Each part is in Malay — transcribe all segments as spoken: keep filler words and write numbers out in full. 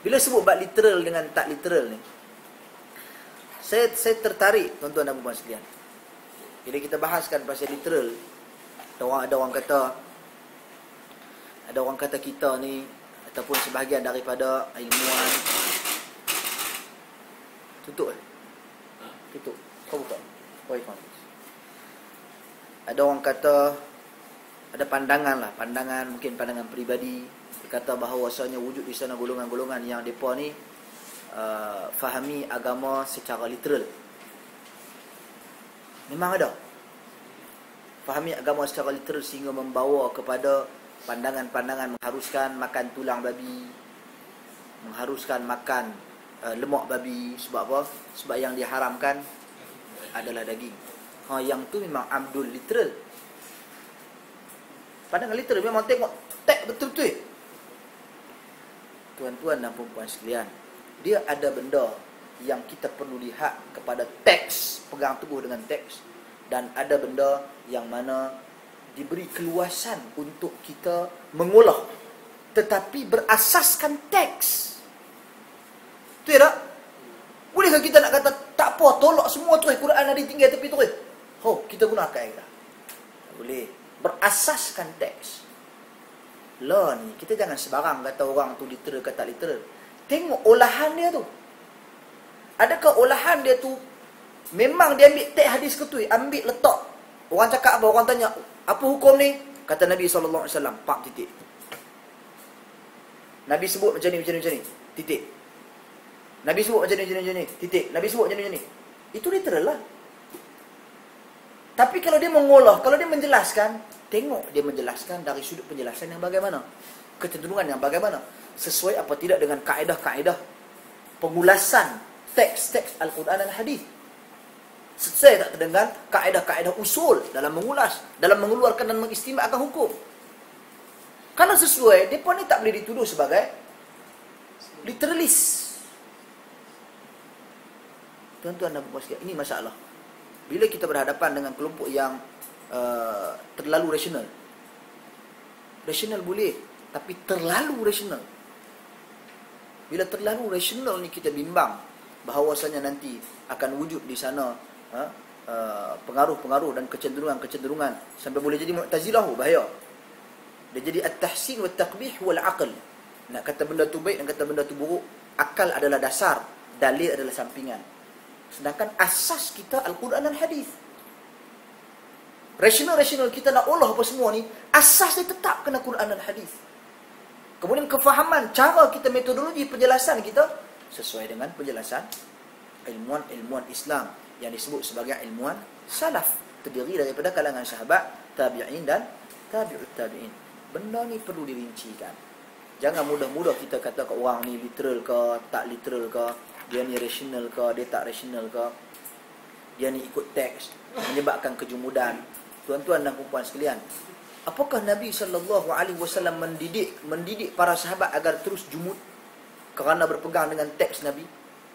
Bila sebut bab literal dengan tak literal ni, saya saya tertarik tuan-tuan dan puan sekalian. Bila kita bahaskan pasal literal, ada orang ada orang kata ada orang kata kita ni ataupun sebahagian daripada ilmuwan tutup eh? Tutup. Kau buka. Kau ikut. Ada orang kata, ada pandangan lah, pandangan mungkin pandangan peribadi, dia kata bahawasanya wujud di sana golongan-golongan yang mereka ni uh, fahami agama secara literal. Memang ada. Fahami agama secara literal sehingga membawa kepada pandangan-pandangan mengharuskan makan tulang babi, mengharuskan makan uh, lemak babi. Sebab apa? Sebab yang diharamkan adalah daging. Ha, yang tu memang amdul literal. Pandangan literal memang tengok tek betul-betul. Tuan-tuan dan puan-puan sekalian, dia ada benda yang kita perlu lihat kepada teks, pegang teguh dengan teks, dan ada benda yang mana diberi keluasan untuk kita mengolah tetapi berasaskan teks. Betul tak? Bolehkah kita nak kata tak apa, tolak semua tu Quran ada tinggal tepi tu. Oh, kita guna akal kita. Tak boleh. Berasaskan teks. Lah ni, kita jangan sebarang kata orang tu literal ke tak literal. Tengok olahan dia tu. Adakah olahan dia tu memang dia ambil teks hadis ke tu, ambil letak. Orang cakap apa? Orang tanya, apa hukum ni? Kata Nabi sallallahu alaihi wasallam, pak titik. Nabi sebut macam ni, macam ni, macam ni. Titik. Nabi sebut macam ni, macam ni, macam ni. Titik. Nabi sebut macam ni, macam ni. Itu literal lah. Tapi kalau dia mengolah, kalau dia menjelaskan, tengok dia menjelaskan dari sudut penjelasan yang bagaimana, kecenderungan yang bagaimana, sesuai apa tidak dengan kaedah-kaedah pengulasan teks-teks Al-Quran dan Hadis. Sesuai tak dengan kaedah-kaedah usul dalam mengulas, dalam mengeluarkan dan mengistimewakan hukum. Kalau sesuai, mereka ni tak boleh dituduh sebagai literalis. Tuan-tuan dan puan sekalian, ini masalah. Bila kita berhadapan dengan kelompok yang uh, terlalu rasional. Rasional boleh, tapi terlalu rasional. Bila terlalu rasional ni kita bimbang bahawasanya nanti akan wujud di sana ha, uh, pengaruh-pengaruh dan kecenderungan-kecenderungan sampai boleh jadi Mu'tazilah, bahaya. Dia jadi at-tahsin wa at-taqbih wal aql. Nak kata benda tu baik dan kata benda tu buruk, akal adalah dasar, dalil adalah sampingan. Sedangkan asas kita Al-Quran dan Hadis. Rasional-rasional kita nak olah apa semua ni, asas dia tetap kena Quran dan Hadis. Kemudian kefahaman, cara kita, metodologi penjelasan kita sesuai dengan penjelasan ilmuwan-ilmuwan Islam yang disebut sebagai ilmuwan salaf, terdiri daripada kalangan sahabat, tabi'in dan tabi'ut tabi'in. Benda ni perlu dirincikan. Jangan mudah-mudah kita kata ke orang ni literal ke, tak literal ke, dia ni rasional ke, dia tak rasional ke, dia ni ikut teks, menyebabkan kejumudan. Tuan-tuan dan puan sekalian, apakah Nabi sallallahu alaihi wasallam mendidik mendidik para sahabat agar terus jumud kerana berpegang dengan teks Nabi?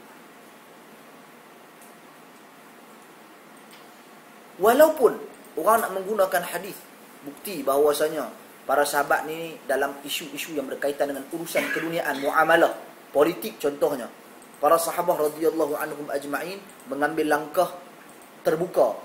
Walaupun orang nak menggunakan hadis bukti bahawasanya para sahabat ni dalam isu-isu yang berkaitan dengan urusan keduniaan, muamalah, politik contohnya, para sahabat radhiyallahu anhum ajma'in mengambil langkah terbuka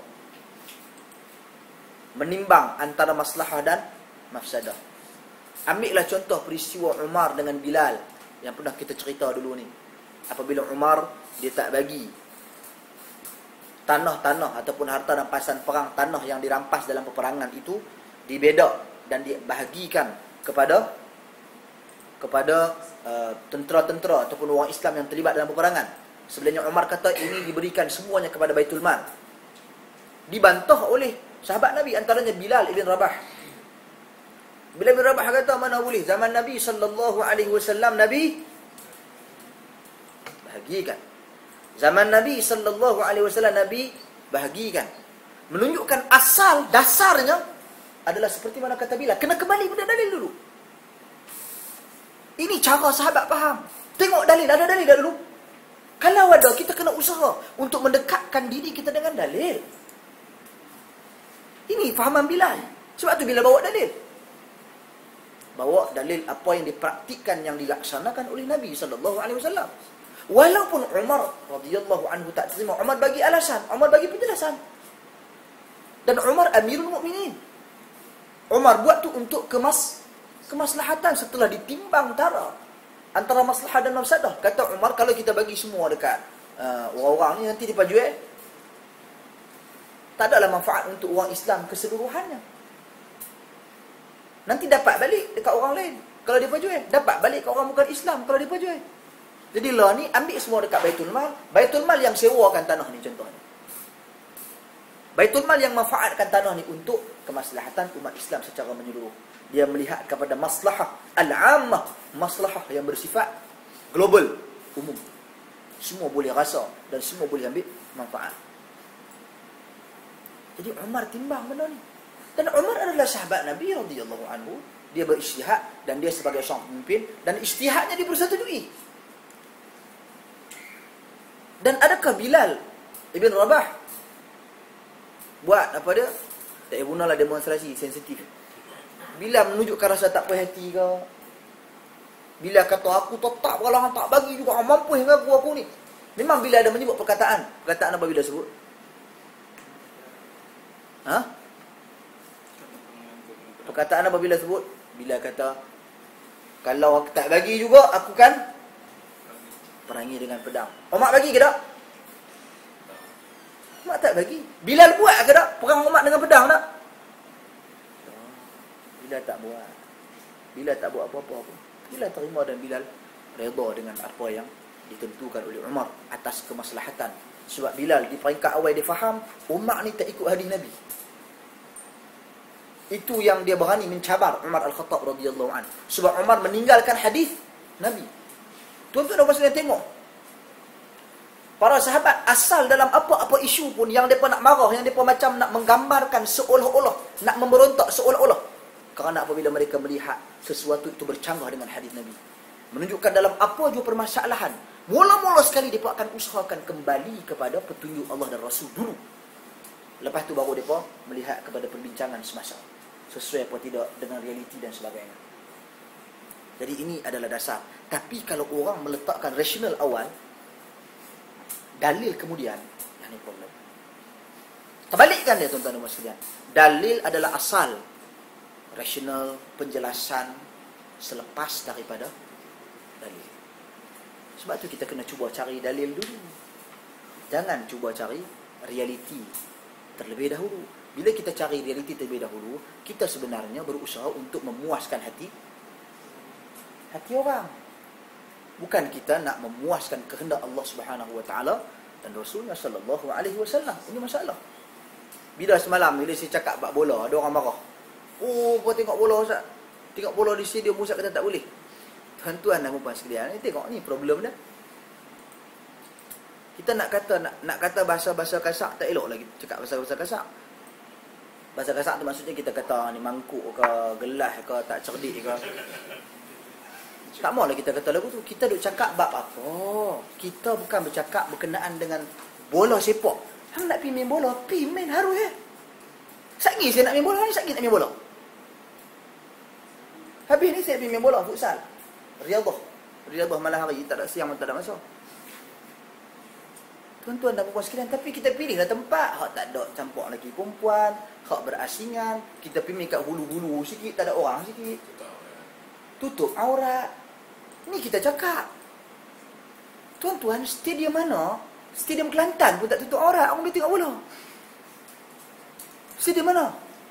menimbang antara maslahah dan mafsadah. Ambillah contoh peristiwa Umar dengan Bilal yang pernah kita cerita dulu ni. Apabila Umar dia tak bagi tanah-tanah ataupun harta rampasan perang, tanah yang dirampas dalam peperangan itu dibedak dan dibahagikan kepada kepada uh, tentera-tentera ataupun orang Islam yang terlibat dalam peperangan. Sebenarnya Umar kata ini diberikan semuanya kepada Baitul Mal. Dibantah oleh sahabat Nabi, antaranya Bilal ibn Rabah. Bilal ibn Rabah kata mana boleh, zaman Nabi sallallahu alaihi wasallam Nabi bahagikan. Zaman Nabi sallallahu alaihi wasallam Nabi bahagikan. Menunjukkan asal dasarnya adalah seperti mana kata Bilal, kena kembali pada dalil dulu. Ini cara sahabat faham. Tengok dalil, ada dalil dah dulu. Kalau ada, kita kena usaha untuk mendekatkan diri kita dengan dalil. Ini fahaman Bilal. Sebab tu Bilal bawa dalil. bawa dalil apa yang dipraktikkan, yang dilaksanakan oleh Nabi sallallahu alaihi wasallam. Walaupun Umar radhiyallahu anhu tak terima, Umar bagi alasan, Umar bagi penjelasan. Dan Umar Amirul Mukminin. Umar buat tu untuk kemas kemaslahatan setelah ditimbang tara antara maslahah dan mafsadah. Kata Umar, kalau kita bagi semua dekat uh, orang-orang ni, nanti dia jual, tak adalah manfaat untuk orang Islam keseluruhannya. Nanti dapat balik dekat orang lain kalau dia jual, dapat balik kat orang bukan Islam kalau dia jual. Jadi lah ni ambil semua dekat Baitul Mal. Baitul Mal yang sewakan tanah ni contohnya. Baitul Mal yang manfaatkan tanah ni untuk kemaslahatan umat Islam secara menyeluruh. Dia melihat kepada maslahah al-ammah, maslahah yang bersifat global, umum. Semua boleh rasa dan semua boleh ambil manfaat. Jadi Umar timbang benda ni. Dan Umar adalah sahabat Nabi radhiyallahu anhu. Dia berijtihad dan dia sebagai seorang pemimpin, dan ijtihadnya dipersetujui. Dan adakah Bilal Ibn Rabah buat apa dia? Tak payah gunalah demonstrasi sensitif. Bilal menunjukkan rasa tak puas hati ke? Bilal kata, aku tetap kalau tak bagi juga, aku mampu hingga aku, aku ni. Memang Bilal ada menyebut perkataan. Perkataan apa Bilal sebut? Ha? Perkataan apa Bilal sebut? Bilal kata, kalau aku tak bagi juga, aku kan perangi dengan pedang. Umar bagi ke tak? Umar tak bagi. Bilal buat ke tak? Perang Umar dengan pedang tak? Bilal tak buat. Bilal tak buat apa-apa pun. Bilal terima dan Bilal redha dengan apa yang ditentukan oleh Umar atas kemaslahatan. Sebab Bilal di peringkat awal dia faham Umar ni tak ikut hadis Nabi. Itu yang dia berani mencabar Umar Al-Khattab radhiyallahu anhu. Sebab Umar meninggalkan hadis Nabi. Tuan-tuan dan puan-puan tengok. Para sahabat asal dalam apa-apa isu pun yang mereka nak marah, yang mereka macam nak menggambarkan seolah-olah, nak memberontak seolah-olah. Kerana apabila mereka melihat sesuatu itu bercanggah dengan hadis Nabi, menunjukkan dalam apa jua permasalahan, mula-mula sekali mereka akan usahakan kembali kepada petunjuk Allah dan Rasul dulu. Lepas tu baru mereka melihat kepada perbincangan semasa, sesuai apa tidak dengan realiti dan sebagainya. Jadi ini adalah dasar. Tapi kalau orang meletakkan rasional awal, dalil kemudian, yang ini problem. Terbalikkan dia tuan-tuan dan puan sekalian. Dalil adalah asal, rasional, penjelasan selepas daripada dalil. Sebab tu kita kena cuba cari dalil dulu. Jangan cuba cari realiti terlebih dahulu. Bila kita cari realiti terlebih dahulu, kita sebenarnya berusaha untuk memuaskan hati hati orang. Bukan kita nak memuaskan kehendak Allah Subhanahu wa taala dan Rasulnya sallallahu alaihi wasallam. Ini masalah. Bila semalam bila saya cakap bab bola, ada orang marah. Oh, kau tengok bola Ustaz. Tengok bola di stadium Ustaz kata tak boleh. Tuan-tuan dan puan sekalian, tengok ni problem dia. Kita nak kata nak nak kata bahasa-bahasa kasar tak elok lagi cakap bahasa-bahasa kasar. Bahasa kasar tu maksudnya kita kata ni mangkuk ke, gelas ke, tak cerdik ke. Tak maulah kita kata lagu tu. Kita duk cakap bab apa? Kita bukan bercakap berkenaan dengan bola sepak. Hang nak pergi main bola, pergi main harus eh. Satgi saya nak main bola, ni satgi nak main bola. Habis ni saya pergi main bola futsal. Riyadhah. Riyadhah malam hari, tak ada siang, tak ada masa. Tuan-tuan dan puan sekalian, tapi kita pilihlah tempat hak tak ada campur lelaki perempuan, hak berasingan. Kita pergi kat hulu-hulu sikit, tak ada orang sikit. Tutup aurat. Ni kita cakap. Tuan-tuan, stadium mana? Stadium Kelantan pun tak tutup aurat. Orang boleh tengok bola. Stadium mana?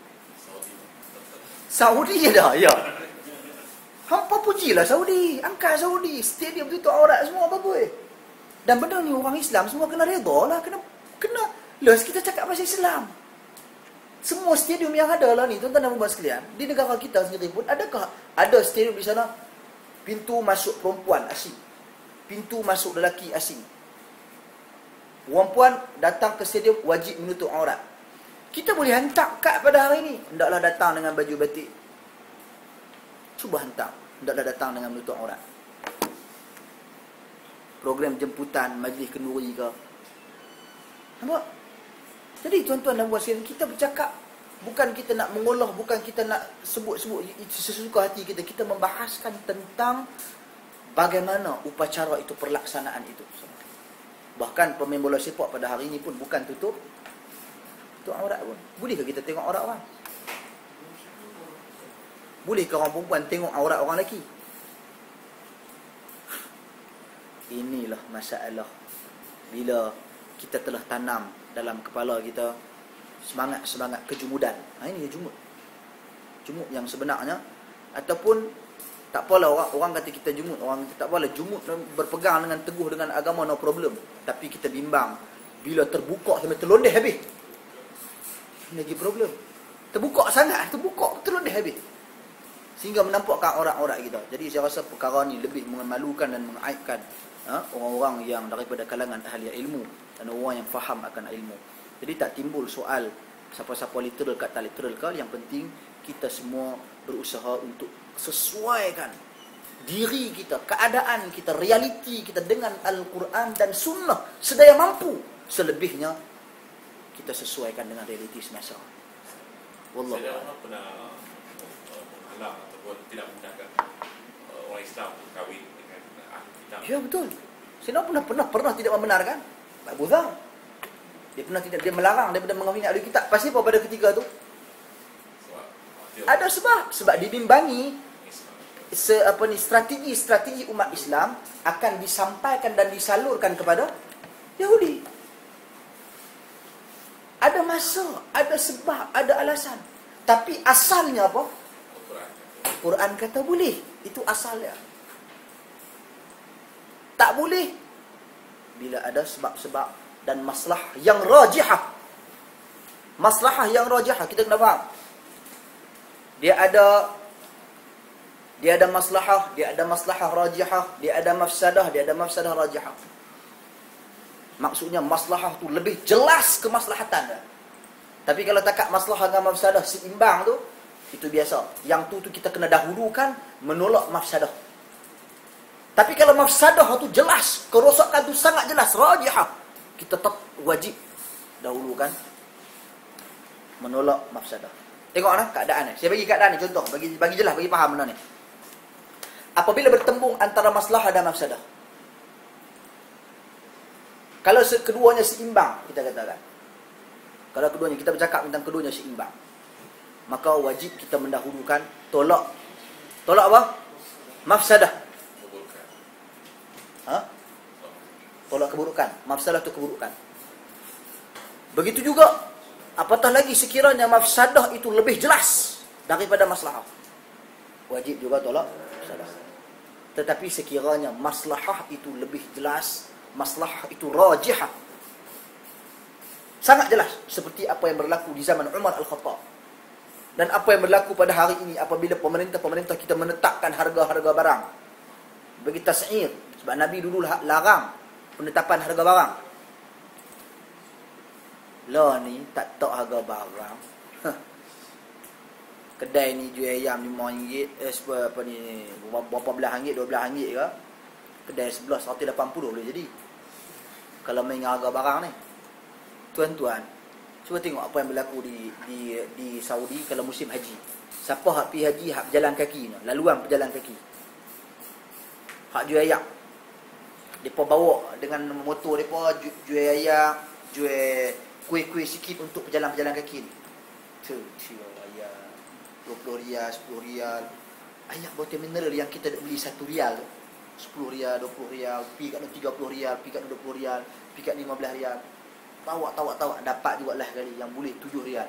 Saudi je dah, ya. Hampa pujilah Saudi. Angkat Saudi. Stadium tutup aurat semua apa-apa eh. Dan benda ni orang Islam semua kena redha lah. Kena, kena. Los kita cakap pasal Islam. Semua stadium yang ada lah ni, tuan-tuan dan puan sekalian, di negara kita sendiri pun, adakah ada stadium di sana pintu masuk perempuan asing, pintu masuk lelaki asing. Perempuan datang ke stadium wajib menutup aurat. Kita boleh hantar kad pada hari ini, hendaklah datang dengan baju batik. Cuba hantar, hendaklah datang dengan menutup aurat. Program jemputan majlis kenduri ke. Nampak? Jadi tuan-tuan dan puan sekalian, kita bercakap Bukan kita nak mengolah, bukan kita nak sebut-sebut sesuka hati kita. Kita membahaskan tentang bagaimana upacara itu, pelaksanaan itu. Bahkan pemain bola sepak pada hari ini pun bukan tutup tutup aurat pun. Bolehkah kita tengok aurat orang? Bolehkah orang perempuan tengok aurat orang lelaki? Inilah masalah bila kita telah tanam dalam kepala kita semangat-semangat kejumudan. Ha, ini jumud. Jumud yang sebenarnya. Ataupun tak apalah orang, orang kata kita jumud. Orang kata tak apalah, jumud berpegang dengan teguh dengan agama, no problem. Tapi kita bimbang bila terbuka sampai terlondeh habis. Ini lagi problem. Terbuka sangat, terbuka terlondeh habis. Sehingga menampakkan aurat-aurat kita. Jadi saya rasa perkara ni lebih memalukan dan mengaibkan ha, orang-orang yang daripada kalangan ahli ilmu dan orang yang faham akan ilmu. Jadi tak timbul soal siapa-siapa literal kat tak literal ke. Yang penting kita semua berusaha untuk sesuaikan diri kita, keadaan kita, realiti kita dengan Al-Quran dan Sunnah sedaya mampu. Selebihnya kita sesuaikan dengan realiti semasa. Wallahu a'lam. Saya pernah menghalang ataupun tidak menggunakan orang Islam untuk kahwin dengan ahli kitab. Ya betul. Saya pernah pernah pernah tidak membenarkan. Abu Dhar, dia pernah tidak, dia melarang daripada mengahwini ahli kitab. Pasti apa pada ketika tu? Sebab, ada sebab. Sebab dibimbangi se, apa ni, strategi-strategi umat Islam akan disampaikan dan disalurkan kepada Yahudi. Ada masa, ada sebab, ada alasan. Tapi asalnya apa? Quran kata boleh. Itu asalnya. Tak boleh bila ada sebab-sebab dan maslahah yang rajihah. Maslahah yang rajihah kita kena faham. Dia ada dia ada maslahah, dia ada maslahah rajihah, dia ada mafsadah, dia ada mafsadah rajihah. Maksudnya maslahah tu lebih jelas kemaslahatan dia. Tapi kalau takat maslahah dengan mafsadah seimbang tu, itu biasa. Yang tu tu kita kena dahulukan menolak mafsadah. Tapi kalau mafsadah tu jelas, kerosakan tu sangat jelas, rajihah, kita tetap wajib dahulukan menolak mafsadah. Tengoklah keadaan ni. Saya bagi keadaan ni contoh, bagi bagi jelas, bagi faham benda ni. Apabila bertembung antara maslahah dan mafsadah. Kalau keduanya seimbang, kita katakan. Kalau keduanya, kita bercakap tentang keduanya seimbang, maka wajib kita mendahulukan tolak. Tolak apa? Mafsadah. Ha? Tolak keburukan. Mafsadah itu keburukan. Begitu juga, apatah lagi sekiranya mafsadah itu lebih jelas daripada maslahah, wajib juga tolak mafsadah. Tetapi sekiranya maslahah itu lebih jelas, maslahah itu rajihah, sangat jelas, seperti apa yang berlaku di zaman Umar Al-Khattab dan apa yang berlaku pada hari ini apabila pemerintah-pemerintah kita menetapkan harga-harga barang bagi tas'ir. Sebab Nabi dulu larang penetapan harga barang. Lah ni tak tahu harga barang. Kedai ni jual ayam lima ringgit, eh, apa ni, berapa belah ringgit, dua belah ringgit ke. Kedai sebelah seratus lapan puluh boleh jadi. Kalau main harga barang ni. Tuan-tuan, cuba tengok apa yang berlaku di di di Saudi kalau musim haji. Siapa hak pergi haji, hak berjalan kaki ni, laluan berjalan kaki. Hak jual ayam. Depa bawa dengan motor depa jual ayam, jual kuih-kuih sikit untuk pejalan-pejalan kaki ni. Tu, tu ayam. dua puluh rial, sepuluh rial. Ayam botol mineral yang kita beli satu rial tu. sepuluh rial, dua puluh rial, pi kat tiga puluh rial, pi kat dua puluh rial, pi kat lima belas rial. Tawak-tawak-tawak dapat juga lah kali yang boleh tujuh rial.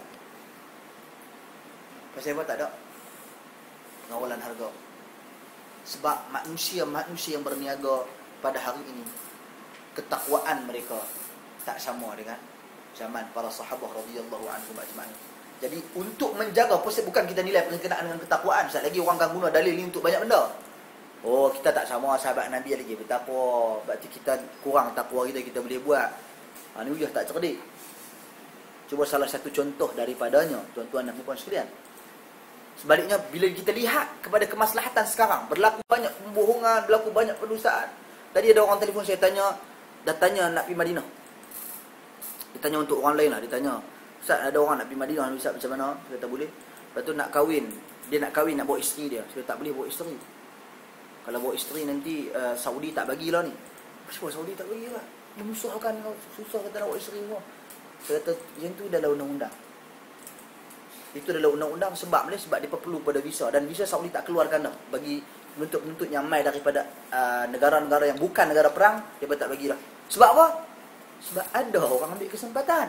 Pasal apa tak ada pengawalan harga. Sebab manusia-manusia yang berniaga pada hari ini, ketakwaan mereka tak sama dengan zaman para sahabah radhiyallahu anhum ajma'in. Jadi untuk menjaga, bukan kita nilai berkenaan dengan ketakwaan. Sekali lagi orang akan guna dalil ni untuk banyak benda. Oh, kita tak sama sahabat Nabi lagi. Betapa berarti kita kurang takwa kita, kita boleh buat. Ha, ni ujah tak cerdik. Cuba salah satu contoh daripadanya, tuan-tuan dan puan sekalian. Sebaliknya, bila kita lihat kepada kemaslahatan sekarang, berlaku banyak pembohongan, berlaku banyak pendustaan. Tadi ada orang telefon saya tanya, dah tanya nak pergi Madinah. Dia tanya untuk orang lain lah, dia tanya, Ustaz, ada orang nak pergi Madinah, Ustaz macam mana? Saya kata boleh. Lepas tu nak kahwin, dia nak kahwin nak bawa isteri dia. Saya tak boleh bawa isteri. Kalau bawa isteri nanti uh, Saudi tak bagilah ni. Kenapa Saudi tak bagilah? Menyusahkan, susah kata nak bawa isteri semua. Saya kata yang tu dalam undang-undang. Itu dalam undang-undang sebab dia sebab dia perlu pada visa, dan visa Saudi tak keluarkan dah bagi penuntut-penuntut yang mai daripada uh, negara-negara yang bukan negara perang, dia pun tak bagilah. Sebab apa? Sebab ada orang ambil kesempatan.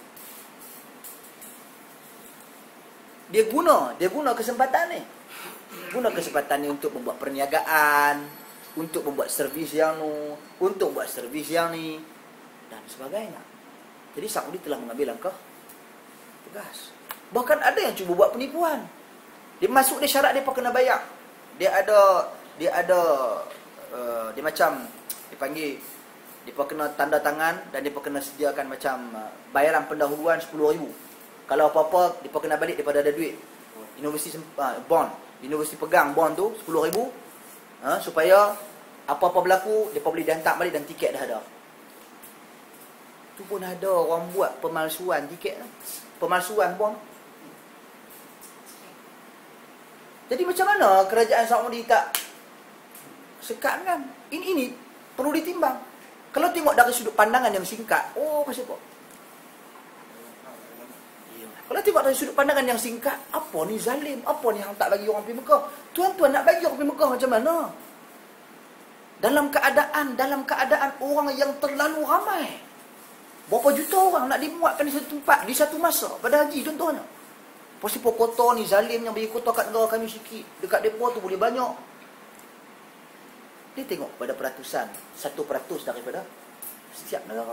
Dia guna, dia guna kesempatan ni. Guna kesempatan ni untuk membuat perniagaan, untuk membuat servis yang nu, untuk buat servis yang ni dan sebagainya. Jadi Saudi telah mengambil langkah tegas. Bahkan ada yang cuba buat penipuan. Dia masuk dia syarat dia pun kena bayar. Dia ada dia ada uh, dia macam dipanggil dia pun kena tanda tangan dan dia pun kena sediakan macam uh, bayaran pendahuluan sepuluh ribu. Kalau apa-apa dia pun kena balik daripada ada duit. Universiti uh, bond, universiti pegang bond tu sepuluh ribu uh, supaya apa-apa berlaku dia pun boleh dihantar balik dan tiket dah ada. Tu pun ada orang buat pemalsuan tiket, pemalsuan bond. Jadi macam mana kerajaan Saudi tak sekat kan? Ini ini perlu ditimbang. Kalau tengok dari sudut pandangan yang singkat, oh macam apa? Kalau tengok dari sudut pandangan yang singkat, apa ni zalim? Apa ni hang tak bagi orang pergi Mekah? Tuan-tuan nak bagi orang pergi Mekah macam mana? Dalam keadaan dalam keadaan orang yang terlalu ramai. Berapa juta orang nak dimuatkan di satu tempat di satu masa pada haji contohnya. Pasipor kota ni zalim yang bagi kota kat negara kami sikit. Dekat depa tu boleh banyak. Dia tengok pada peratusan, satu peratus daripada setiap negara.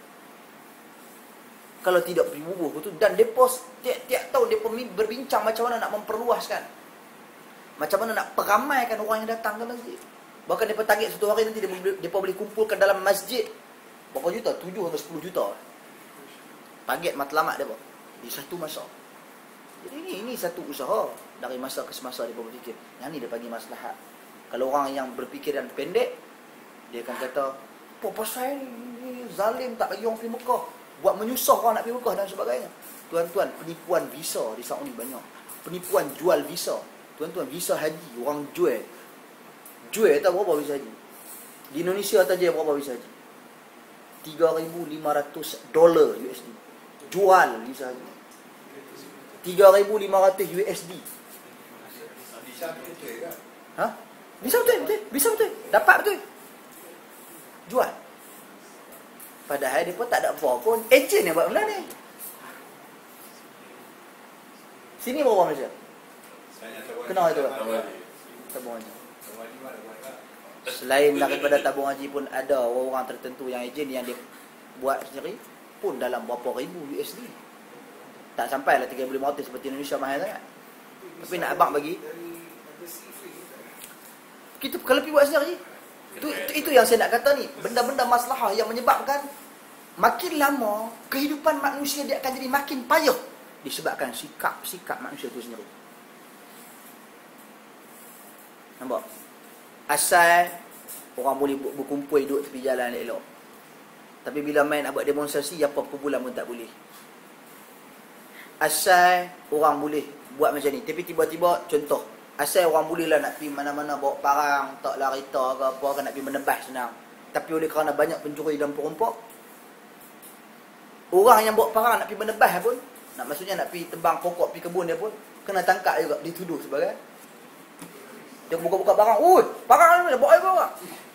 Kalau tidak pergi bubuh tu, dan depa tiap-tiap tahun depa berbincang macam mana nak memperluaskan. Macam mana nak peramaikan orang yang datang ke masjid. Bahkan depa target satu hari nanti depa boleh kumpulkan dalam masjid berapa juta? tujuh hingga sepuluh juta. Target matlamat depa di satu masa. Jadi ini ini satu usaha dari masa ke semasa dia berfikir. Yang ni dia panggil maslahat. Kalau orang yang berfikiran pendek, dia akan kata, apa pasal ni zalim tak bagi orang pergi Mekah, buat menyusah orang nak pergi Mekah dan sebagainya. Tuan-tuan, penipuan visa di Saudi banyak. Penipuan jual visa. Tuan-tuan, visa haji orang jual. Jual tahu berapa visa haji? Di Indonesia saja berapa visa haji? tiga ribu lima ratus dolar U S D. Jual visa haji. tiga ribu lima ratus U S D. Bisa betul kan? Ha? Bisa betul, betul. Bisa betul. Dapat betul. Jual. Padahal dia pun tak ada apa pun. Ejen yang buat benda ni. Sini berapa Malaysia? Kenal itu tak? Tabung haji. Selain daripada tabung haji pun ada orang-orang tertentu yang ejen yang dia buat sendiri pun dalam berapa ribu U S D. Tak sampai lah tiga ribu lima ratus seperti Indonesia mahal sangat. Tapi nak abang bagi kita kalau pergi buat sendiri. Itu, itu, itu yang saya nak kata ni. Benda-benda maslahah yang menyebabkan makin lama kehidupan manusia dia akan jadi makin payah disebabkan sikap-sikap manusia itu sendiri. Nampak? Asal orang boleh berkumpul duduk tepi jalan elok. Tapi bila main nak buat demonstrasi, apa perbulan pun tak boleh. Asal orang boleh buat macam ni. Tapi tiba-tiba, contoh, asal orang boleh lah nak pergi mana-mana bawa barang, tak lah kereta ke apa, kan nak pergi menebas senang. Tapi oleh kerana banyak pencuri dan perampok, orang yang bawa barang nak pergi menebas pun, nak maksudnya nak pergi tebang pokok, pergi kebun dia pun, kena tangkap juga, dituduh sebagai. Dia buka-buka barang, oi, barang ni, bawa bawa.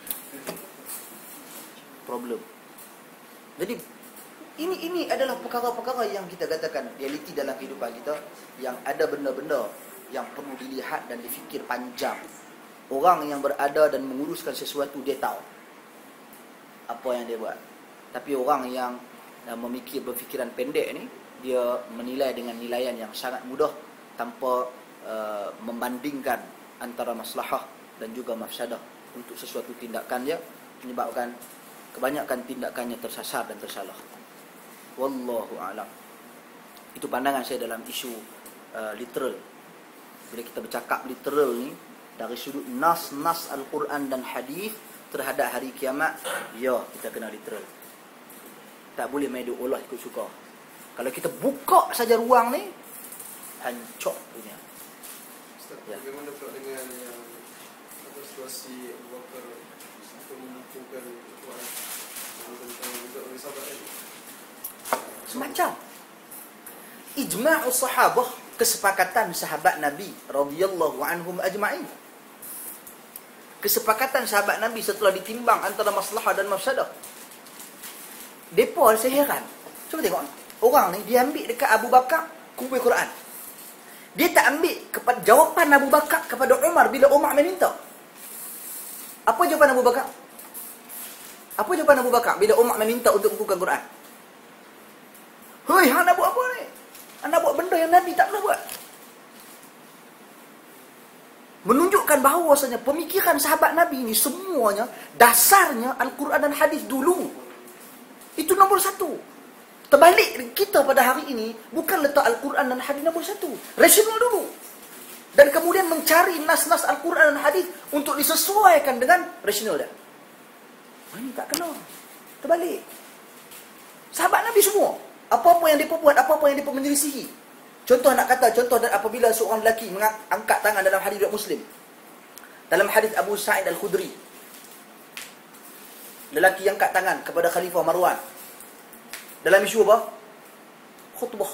Problem. Jadi, Ini ini adalah perkara-perkara yang kita katakan realiti dalam kehidupan kita, yang ada benda-benda yang perlu dilihat dan difikir panjang. Orang yang berada dan menguruskan sesuatu, dia tahu apa yang dia buat. Tapi orang yang memikir berfikiran pendek ni, dia menilai dengan nilaian yang sangat mudah tanpa uh, membandingkan antara maslahah dan juga mafsadah untuk sesuatu tindakan dia, menyebabkan kebanyakan tindakannya tersasar dan tersalah. Wallahu a'lam. Itu pandangan saya dalam isu uh, literal. Bila kita bercakap literal ni dari sudut nas-nas Al-Quran dan hadis terhadap hari kiamat, ya, kita kena literal. Tak boleh main duk olah ikut suka. Kalau kita buka saja ruang ni, hancur dunia. Ustaz, Ya. bagaimana pula dengan yang apa situasi Abu Bakar untuk membukukan Quran tentang juga oleh sahabat tadi? Semacam ijma'us sahabah, kesepakatan sahabat Nabi radhiyallahu anhum ajma'in. Kesepakatan sahabat Nabi setelah ditimbang antara maslahah dan mafsadah. Depa saya heran. Cuba tengok. Orang ni dia ambil dekat Abu Bakar kumpul Quran. Dia tak ambil kepada jawapan Abu Bakar kepada Umar bila Umar meminta. Apa jawapan Abu Bakar? Apa jawapan Abu Bakar bila Umar meminta untuk bukukan Quran? Hei, hang nak buat apa ni? Hang nak buat benda yang Nabi tak pernah buat. Menunjukkan bahawasanya pemikiran sahabat Nabi ni semuanya dasarnya Al-Quran dan hadis dulu. Itu nombor satu. Terbalik kita pada hari ini bukan letak Al-Quran dan hadis nombor satu. Rasional dulu. Dan kemudian mencari nas-nas Al-Quran dan hadis untuk disesuaikan dengan rasional dia. Ini tak kena. Terbalik. Sahabat Nabi semua, apa-apa yang mereka buat, apa-apa yang mereka menyelisihi. Contoh nak kata, contoh dan apabila seorang lelaki mengangkat tangan dalam hadis riwayat Muslim. Dalam hadis Abu Sa'id Al-Khudri. Lelaki yang angkat tangan kepada Khalifah Marwan. Dalam isu apa? Khutbah.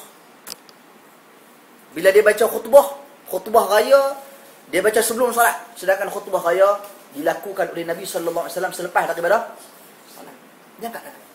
Bila dia baca khutbah, khutbah raya, dia baca sebelum solat. Sedangkan khutbah raya dilakukan oleh Nabi sallallahu alaihi wasallam selepas daripada solat. Dia angkat tangan.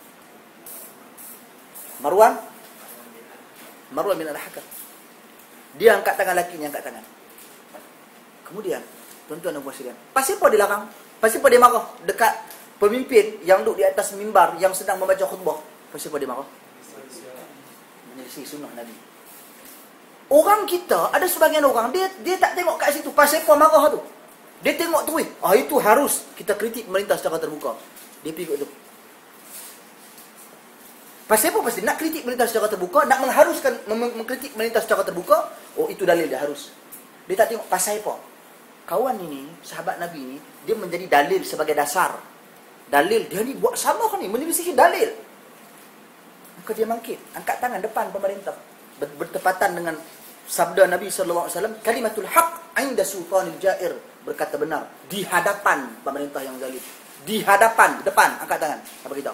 Marwan Marwan bin Al-Hakam. Dia angkat tangan, lelaki yang angkat tangan. Kemudian, tuan-tuan dan puan sekalian, pasal apa dia larang? Pasal apa dia marah dekat pemimpin yang duduk di atas mimbar yang sedang membaca khutbah? Pasal apa dia marah? Menyelisih sunnah Nabi. Orang kita, ada sebagian orang, dia dia tak tengok kat situ. Pasal apa marah tu? Dia tengok tu, ah itu harus kita kritik pemerintah secara terbuka. Dia pergi kat tu. Pasal apa? Pasti nak kritik pemerintah secara terbuka, nak mengharuskan mem- mengkritik pemerintah secara terbuka. Oh, itu dalil dia harus. Dia tak tengok pasal apa. Kawan ini, sahabat Nabi ini, dia menjadi dalil sebagai dasar. Dalil dia ni buat sama ni, menyelisihi dalil. Maka dia bangkit, angkat tangan depan pemerintah, Ber- bertepatan dengan sabda Nabi sallallahu alaihi wasallam, kalimatul haq 'inda sultanil ja'ir, berkata benar di hadapan pemerintah yang zalim. Di hadapan, depan, angkat tangan. Apa kita?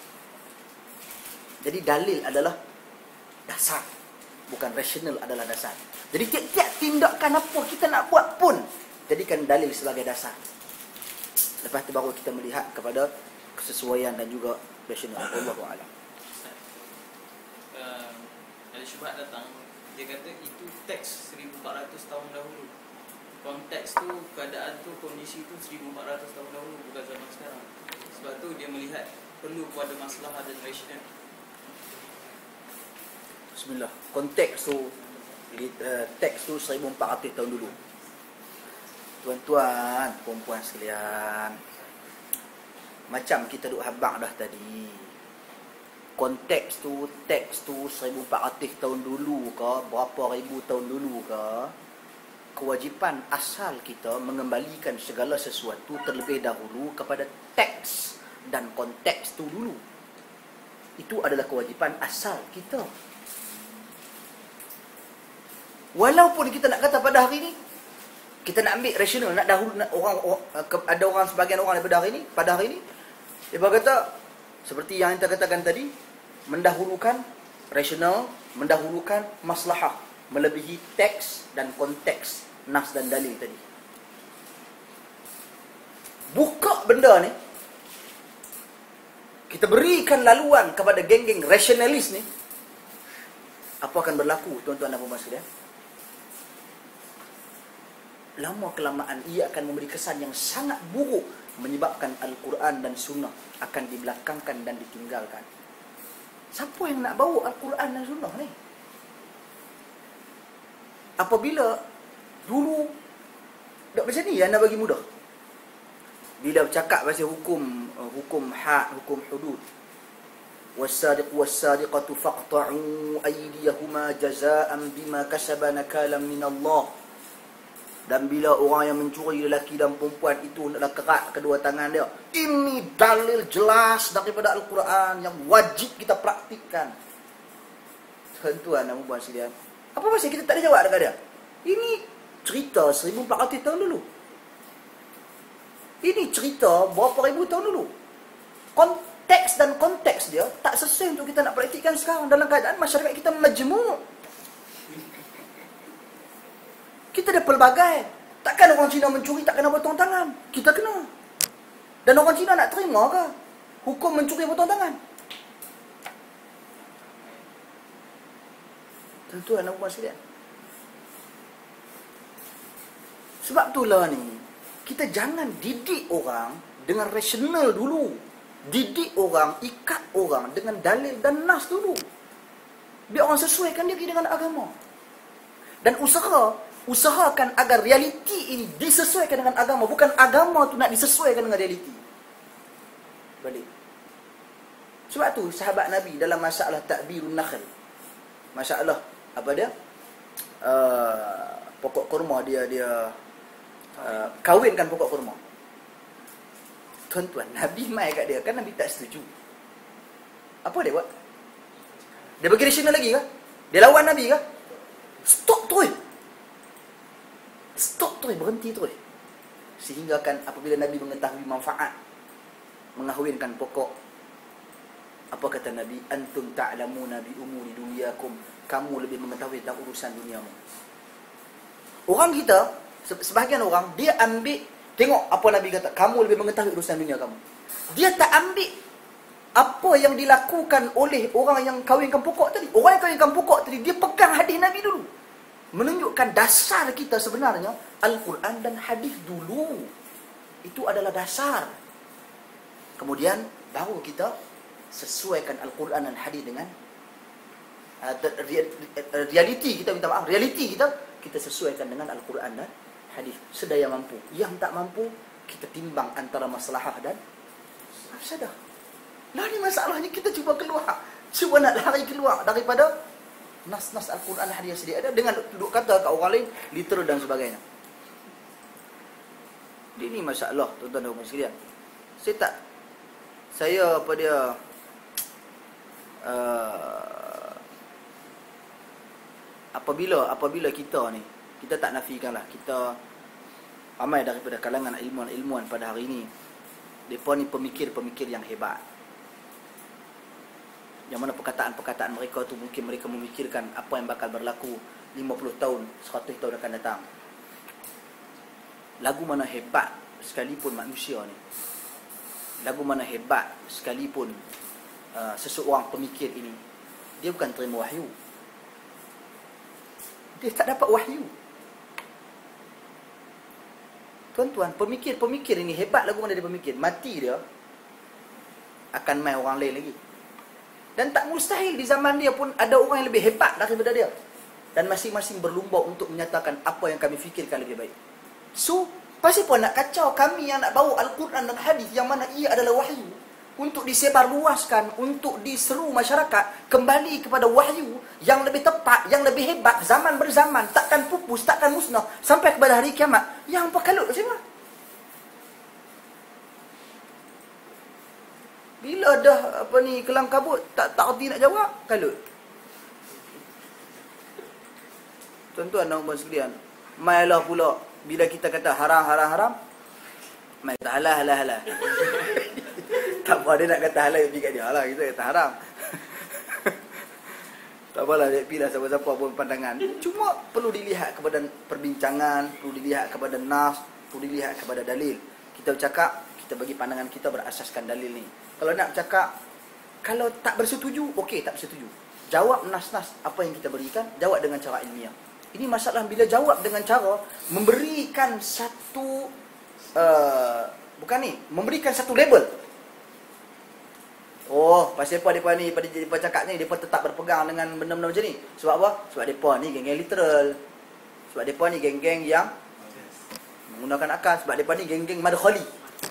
Jadi dalil adalah dasar, bukan rasional adalah dasar. Jadi tiap-tiap tindakan apa kita nak buat pun jadikan dalil sebagai dasar. Lepas tu baru kita melihat kepada kesesuaian dan juga rasional. Wallahu a'lam. Uh, ada syubhat datang, dia kata itu teks seribu empat ratus tahun dahulu. Konteks tu, keadaan tu, kondisi tu seribu empat ratus tahun dahulu, bukan zaman sekarang. Sebab tu dia melihat perlu pada masalah dan rasional. Bismillah. Konteks tu, uh, teks tu seribu empat ratus tahun dulu. Tuan-tuan, puan-puan sekalian, macam kita duk habaq dah tadi, konteks tu, teks tu seribu empat ratus tahun dulu ke, berapa ribu tahun dulu ke, kewajipan asal kita mengembalikan segala sesuatu terlebih dahulu kepada teks dan konteks tu dulu. Itu adalah kewajipan asal kita. Walaupun kita nak kata pada hari ini, kita nak ambil rasional, nak dahulu nak orang, orang ada orang sebagian orang daripada hari ini, pada hari ini dia berkata seperti yang kita katakan tadi, mendahulukan rasional, mendahulukan maslahah melebihi teks dan konteks nas dan dalil tadi. Buka benda ni, kita berikan laluan kepada geng-geng rasionalis ni, apa akan berlaku tuan-tuan dan puan-puan sekalian? Lama kelamaan ia akan memberi kesan yang sangat buruk, menyebabkan Al-Quran dan Sunnah akan dibelakangkan dan ditinggalkan. Siapa yang nak bawa Al-Quran dan Sunnah ni? Apabila dulu tak macam ni yang nak bagi mudah. Bila bercakap pasal hukum hukum had, hukum hudud, was-sadiq was-sadiqatu faqta'u aydiyahuma jazaa'an bima kasaba nakalan min Allah. Dan bila orang yang mencuri lelaki dan perempuan itu hendaklah kerat kedua tangan dia. Ini dalil jelas daripada Al-Quran yang wajib kita praktikkan. Tuan-tuan dan puan sekalian, apa pasal kita tak ada jawab dekat dia? Ini cerita seribu empat ratus tahun dulu. Ini cerita berapa ribu tahun dulu. Konteks dan konteks dia tak sesuai untuk kita nak praktikkan sekarang dalam keadaan masyarakat kita majmuk. Kita ada pelbagai. Takkan orang Cina mencuri tak kena potong tangan? Kita kena. Dan orang Cina nak terima ke hukum mencuri potong tangan? Tuan-tuan dan puan sekalian, sebab itulah ni, kita jangan didik orang dengan rasional dulu. Didik orang, ikat orang dengan dalil dan nas dulu. Biar orang sesuaikan diri dengan agama. Dan usaha, usahakan agar realiti ini disesuaikan dengan agama. Bukan agama tu nak disesuaikan dengan realiti. Balik. Sebab tu sahabat Nabi dalam masalah takbirun nakhl, masalah apa dia? Uh, pokok kurma dia dia uh, kawinkan pokok kurma. Tuan-tuan, Nabi mai kat dia, kan Nabi tak setuju. Apa dia buat? Dia bagi rasional lagi ke? Dia lawan Nabi ke? Stop terus. Stop terus, berhenti terus. Sehingga kan apabila Nabi mengetahui manfaat mengahwinkan pokok, apa kata Nabi? Antum ta'lamuna bi umuri dunyakum. Kamu lebih mengetahui tentang urusan duniamu. Orang kita, sebahagian orang, dia ambil, tengok apa Nabi kata, kamu lebih mengetahui urusan dunia kamu. Dia tak ambil apa yang dilakukan oleh orang yang kahwinkan pokok tadi. Orang yang kahwinkan pokok tadi, dia pegang hadis Nabi dulu. Menunjukkan dasar kita sebenarnya Al-Quran dan hadis dulu. Itu adalah dasar. Kemudian baru kita sesuaikan Al-Quran dan hadis dengan uh, realiti kita, minta maaf, realiti kita kita sesuaikan dengan Al-Quran dan hadis sedaya mampu. Yang tak mampu kita timbang antara maslahah dan mafsadah. Lah ni masalahnya, kita cuba keluar, cuba nak lari keluar daripada nas-nas Al-Quran hadis yang sedia ada dengan duduk kata kat orang lain literal dan sebagainya. Ini masalah tuan-tuan dan puan sekalian. Saya tak saya apa dia uh, apabila apabila kita ni, kita tak nafikanlah, kita ramai daripada kalangan ilmuwan-ilmuwan pada hari ini, mereka ni pemikir-pemikir yang hebat, yang mana perkataan-perkataan mereka tu mungkin mereka memikirkan apa yang bakal berlaku lima puluh tahun, seratus tahun akan datang. Lagu mana hebat sekalipun manusia ni, lagu mana hebat sekalipun uh, seseorang pemikir ini, dia bukan terima wahyu. Dia tak dapat wahyu. Tuan-tuan, pemikir-pemikir ini hebat lagu mana dia pemikir, mati dia akan main orang lain lagi. Dan tak mustahil di zaman dia pun ada orang yang lebih hebat daripada dia. Dan masing-masing berlumba untuk menyatakan apa yang kami fikirkan lebih baik. So, pasti pun nak kacau kami yang nak bawa Al-Quran dan hadis yang mana ia adalah wahyu untuk disebarluaskan, untuk diseru masyarakat kembali kepada wahyu yang lebih tepat, yang lebih hebat, zaman berzaman, takkan pupus, takkan musnah sampai kepada hari kiamat. Yang apa kalut macam mana? Bila dah apa ni kelang kabut, tak tak erti nak jawab, kalut. Tuan-tuan dan puan sekalian, mailah pula bila kita kata haram haram haram, mai tak halal halal halal. Tak apa, dia nak kata halal pergi kat dia lah, kita kata haram. Tak apalah, dia pilih siapa-siapa pun pandangan. Cuma perlu dilihat kepada perbincangan, perlu dilihat kepada nas, perlu dilihat kepada dalil. Kita bercakap, kita bagi pandangan kita berasaskan dalil ni. Kalau nak bercakap, kalau tak bersetuju, okey tak bersetuju. Jawab nas-nas apa yang kita berikan, jawab dengan cara ilmiah. Ini masalah bila jawab dengan cara memberikan satu uh, bukan ni, memberikan satu label. Oh, pasal apa depa ni pada depa cakap ni, depa tetap berpegang dengan benda-benda macam ni. Sebab apa? Sebab depa ni geng-geng literal. Sebab depa ni geng-geng yang menggunakan akal. Sebab depa ni geng-geng madkhali.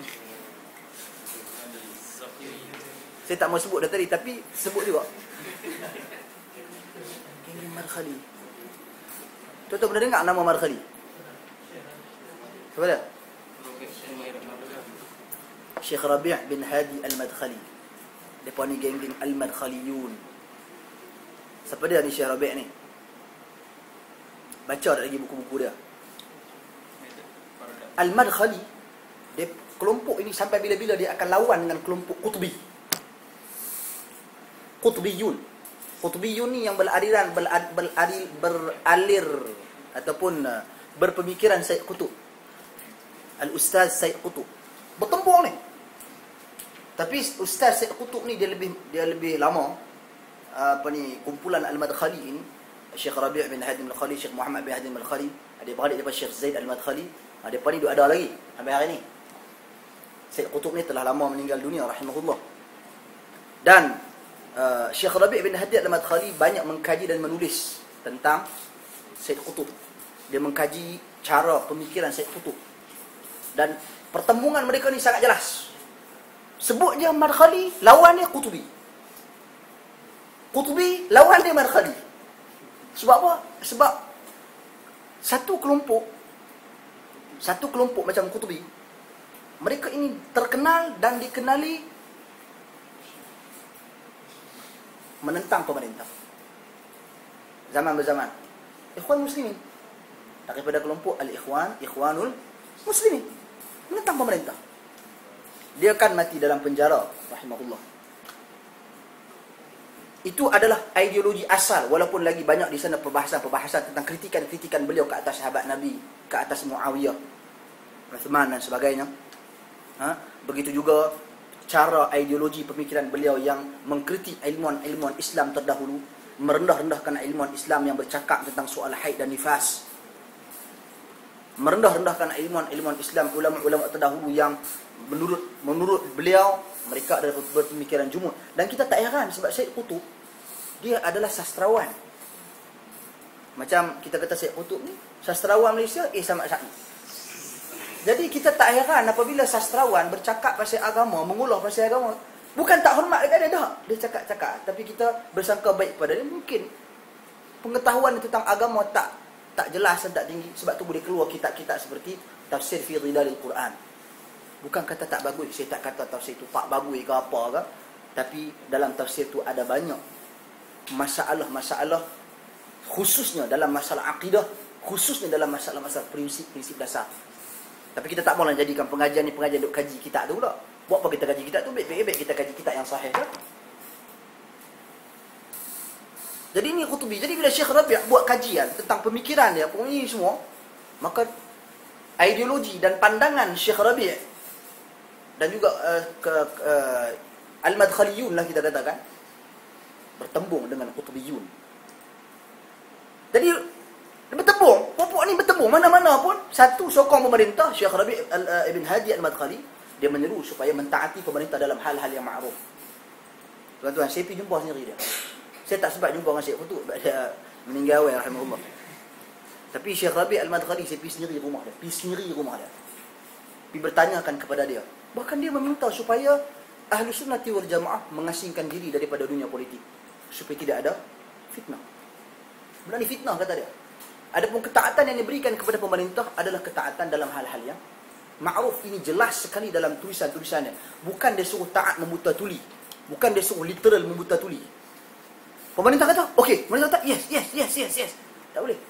Saya tak mau sebut dah tadi, tapi sebut juga. Geng-geng madkhali. Tuan-tuan pernah dengar nama madkhali? Siapa dia? Syekh Rabi' bin Hadi Al-Madkhali. Mereka ni geng-geng Al-Madkhaliyun. Siapa dia ni Syekh Rabi' ni? Baca tak lagi buku-buku dia. Al-Madkhali, dia kelompok ini sampai bila-bila dia akan lawan dengan kelompok Qutbi. Qutbiyun. Qutbiyun ni yang beraliran berad, beralir, beralir ataupun uh, berpemikiran Sayyid Qutb. Al-Ustaz Sayyid Qutb. Bertempur ni. Tapi Ustaz Sayyid Qutb ni dia lebih dia lebih lama. Uh, apa ni kumpulan Al-Madkhali ini, Syekh Rabi' bin Hadi Al-Madkhali, Syekh Muhammad bin Hadi Al-Madkhali, ada beradik daripada Syekh Zaid Al-Madkhali. Ha, depa ni duk ada lagi sampai hari ni. Sayyid Qutb ni telah lama meninggal dunia rahimahullah. Dan uh, Syekh Rabi' bin Hadi Al-Madkhali banyak mengkaji dan menulis tentang Sayyid Qutb. Dia mengkaji cara pemikiran Sayyid Qutb. Dan pertembungan mereka ni sangat jelas. Sebut dia Madkhali, lawan dia Qutbi. Qutbi, lawan dia Madkhali. Sebab apa? Sebab satu kelompok Satu kelompok macam Qutbi, mereka ini terkenal dan dikenali menentang pemerintah. Zaman berzaman. Ikhwan Muslimin. Daripada kelompok Al-Ikhwan, Ikhwanul Muslimin. Menentang pemerintah. Dia akan mati dalam penjara, rahimahullah. Itu adalah ideologi asal, walaupun lagi banyak di sana perbahasan-perbahasan tentang kritikan-kritikan beliau ke atas sahabat Nabi, ke atas Muawiyah, Uthman dan sebagainya. Ha? Begitu juga cara ideologi pemikiran beliau yang mengkritik ilmuwan-ilmuwan Islam terdahulu, merendah-rendahkan ilmuwan Islam yang bercakap tentang soal haid dan nifas, merendah-rendahkan ilmuwan-ilmuwan Islam, ulama-ulama terdahulu yang menurut menurut beliau mereka adalah berpemikiran jumud. Dan kita tak heran sebab Sayyid Qutb dia adalah sastrawan. Macam kita kata Sayyid Qutb ni sastrawan Malaysia, eh sama Sa'id. Jadi kita tak heran apabila sastrawan bercakap pasal agama, mengulah pasal agama. Bukan tak hormat dekat dia, dah. Dia cakap-cakap, tapi kita bersangka baik pada dia. Mungkin pengetahuan tentang agama tak tak jelas dan tak tinggi. Sebab tu boleh keluar kitab-kitab seperti Tafsir fi Dhilalil Quran. Bukan kata tak bagus, saya tak kata tafsir itu tak bagus ke apa ke. Tapi dalam tafsir tu ada banyak masalah-masalah, khususnya dalam masalah akidah, khususnya dalam masalah-masalah prinsip-prinsip dasar. Tapi kita tak mahu jadikan pengajian ni pengajian duk kaji kitab tu pula. Buat apa kita kaji kitab tu? Baik-baik kita kaji kitab yang sahih kan? Jadi ni Qutbi. Jadi bila Syekh Rabi' buat kajian tentang pemikiran dia, ini semua, maka ideologi dan pandangan Syekh Rabi' dan juga uh, ke uh, Al-Madkhaliyun lah kita katakan, bertembung dengan Qutbiyun. Jadi bertembung, pokok ni bertembung mana-mana pun. Satu sokong pemerintah, Syekh Rabi' uh, Ibn Hadi Al-Madkhali, dia menyeru supaya mentaati pemerintah dalam hal-hal yang ma'ruf. Tuan-tuan, saya pergi jumpa sendiri dia. Saya tak sempat jumpa dengan Syekh Qutb, dia meninggal awal rahimahullah. Tapi Syekh Rabi' Al-Madkhali saya pergi sendiri rumah dia, pergi sendiri rumah dia. Pergi bertanyakan kepada dia. Bahkan dia meminta supaya Ahlu Sunnati wal Jamaah mengasingkan diri daripada dunia politik, supaya tidak ada fitnah. Benda ni fitnah kata dia. Adapun ketaatan yang diberikan kepada pemerintah adalah ketaatan dalam hal-hal yang ma'ruf. Ini jelas sekali dalam tulisan-tulisannya. Bukan dia suruh taat membuta tuli, bukan dia suruh literal membuta tuli. Pemerintah kata, okey, pemerintah kata, yes, yes, yes, yes, yes. Tak boleh.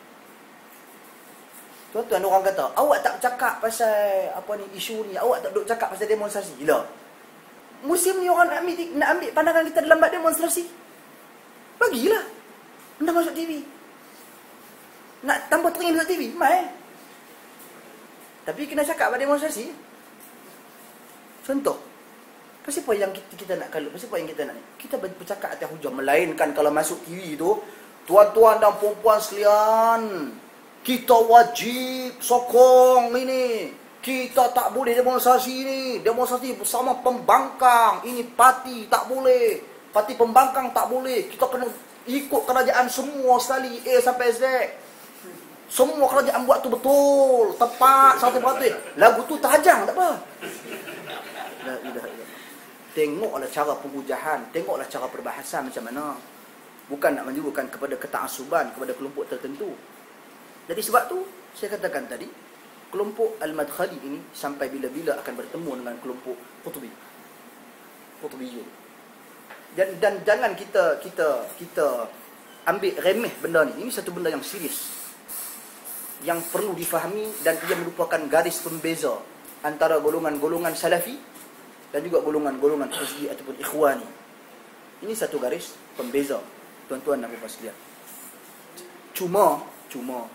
Tuan-tuan, orang kata, awak tak cakap pasal apa ni isu ni, awak tak duk cakap pasal demonstrasi. Gila. Musim ni orang nak ambil, nak ambil pandangan kita dalam bab demonstrasi. Bagilah. Anda masuk T V. Nak tambah teringin masuk T V, mai. Tapi kena cakap pasal demonstrasi. Contoh. Pasal apa yang kita, kita nak kalut? Pasal apa yang kita nak ni? Kita bercakap atas hujah. Melainkan kalau masuk T V tu, tuan-tuan dan puan-puan sekalian, kita wajib sokong ini. Kita tak boleh demonstrasi ni. Demonstrasi bersama pembangkang. Ini parti tak boleh. Parti pembangkang tak boleh. Kita kena ikut kerajaan semua sekali, A sampai Z. Semua kerajaan buat tu betul, tepat, satu peratus. Lagu tu terhajang, tak apa. Dah, dah, dah. Tengoklah cara pengujahan, tengoklah cara perbahasan macam mana. Bukan nak menunjukkan kepada ketaasuban kepada kelompok tertentu. Jadi sebab tu saya katakan tadi, kelompok Al-Madkhali ini sampai bila-bila akan bertemu dengan kelompok Qutbi. Qutbiyun. Dan dan jangan kita kita kita ambil remeh benda ni. Ini satu benda yang serius, yang perlu difahami, dan ia merupakan garis pembeza antara golongan-golongan salafi dan juga golongan-golongan hizbi ataupun ikhwani. Ini satu garis pembeza, tuan-tuan dan puan sekalian. Cuma, cuma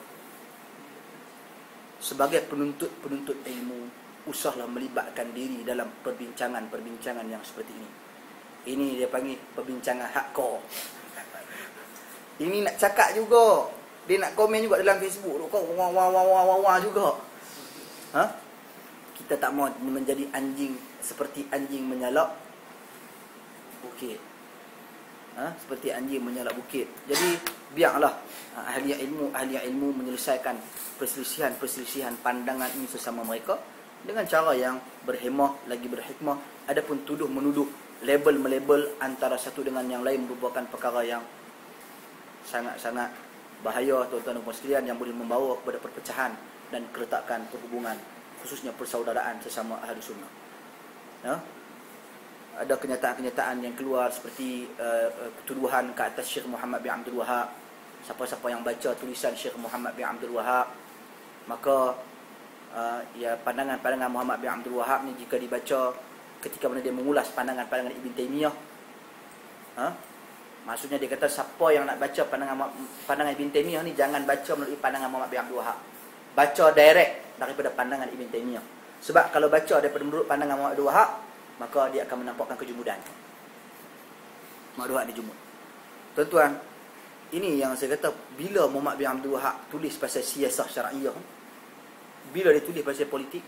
sebagai penuntut-penuntut ilmu, usahlah melibatkan diri dalam perbincangan-perbincangan yang seperti ini. Ini dia panggil perbincangan hardcore. Ini nak cakap juga, dia nak komen juga dalam Facebook tu, kau wah wah wah wah wah juga. Ha? Kita tak mau menjadi anjing seperti anjing menyalak bukit. Ha? Seperti anjing menyalak bukit. Jadi biarlah ahli ilmu ahli ilmu menyelesaikan perselisihan-perselisihan pandangan ini sesama mereka dengan cara yang berhemah lagi berhikmah. Adapun tuduh menuduh, label melabel antara satu dengan yang lain merupakan perkara yang sangat-sangat bahaya, tuan-tuan dan puan sekalian, yang boleh membawa kepada perpecahan dan keretakan perhubungan, khususnya persaudaraan sesama ahli sunnah. Ya? Ada kenyataan-kenyataan yang keluar seperti uh, tuduhan ke atas Syekh Muhammad bin Abdul Wahab. Siapa-siapa yang baca tulisan Syekh Muhammad bin Abdul Wahab, maka uh, ya pandangan-pandangan Muhammad bin Abdul Wahab ni jika dibaca ketika mana dia mengulas pandangan-pandangan Ibn Taymiyah, ha? Maksudnya dia kata siapa yang nak baca pandangan pandangan Ibn Taymiyah ni jangan baca melalui pandangan Muhammad bin Abdul Wahab. Baca direct daripada pandangan Ibn Taymiyah. Sebab kalau baca daripada menurut pandangan Muhammad bin Abdul Wahab, maka dia akan menampakkan kejumudan. Muhammad bin Abdul Wahab dijumud. Tuan-tuan, ini yang saya kata, bila Muhammad bin Abdul Wahab tulis pasal siasah syar'iyah, bila dia tulis pasal politik,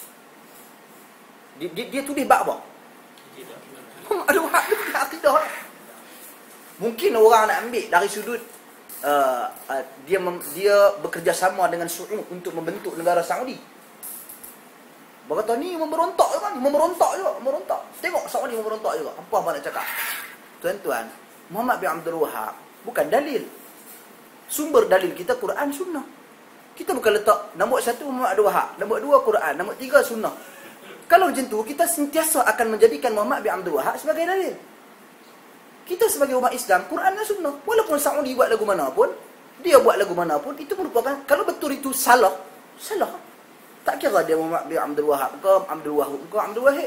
dia, dia, dia tulis bab apa? Muhammad bin Abdul Wahab dia tulis akidah. Mungkin orang nak ambil dari sudut uh, uh, dia mem, dia bekerjasama dengan Saudi untuk membentuk negara Saudi. Berkata ni memberontak juga ni, memberontak juga, memberontak. Tengok Saudi memberontak juga. Apa apa nak cakap? Tuan-tuan, Muhammad bin Abdul Wahab bukan dalil. Sumber dalil kita Quran Sunnah. Kita bukan letak nombor satu Muhammad Abdul Wahab, nombor dua Quran, nombor tiga Sunnah. Kalau macam tu, kita sentiasa akan menjadikan Muhammad bin Abdul Wahab sebagai dalil. Kita sebagai umat Islam, Quran dan Sunnah. Walaupun Saudi buat lagu mana pun, dia buat lagu mana pun, itu merupakan, kalau betul itu salah, salah. Tak kira dia Muhammad bin Abdul Wahab ke Abdul Wahab ke Abdul Wahid.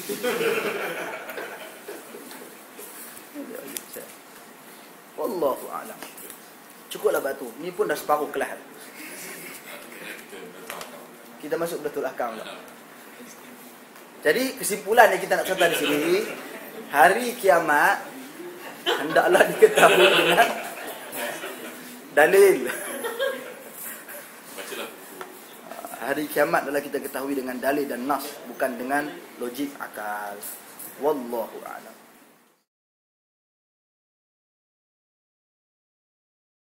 Wallahu a'lam. Cukuplah batu. Ni pun dah separuh kelas. Kita masuk betul akam lah. Jadi kesimpulan yang kita nak kata di sini, hari kiamat hendaklah diketahui dengan dalil. Hari kiamat adalah kita ketahui dengan dalil dan nas, bukan dengan logik akal. Wallahu a'lam.